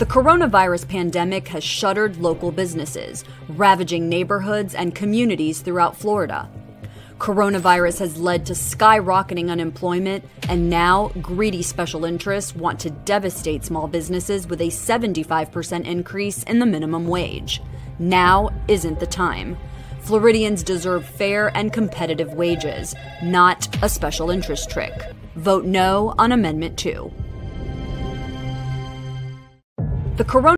The coronavirus pandemic has shuttered local businesses, ravaging neighborhoods and communities throughout Florida. Coronavirus has led to skyrocketing unemployment, and now greedy special interests want to devastate small businesses with a 75% increase in the minimum wage. Now isn't the time. Floridians deserve fair and competitive wages, not a special interest trick. Vote no on Amendment 2. The